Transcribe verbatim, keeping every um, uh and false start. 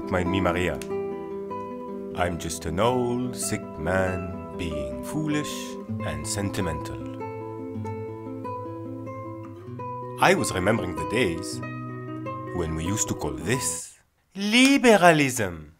Don't mind me, Maria. I'm just an old, sick man being foolish and sentimental. I was remembering the days when we used to call this liberalism.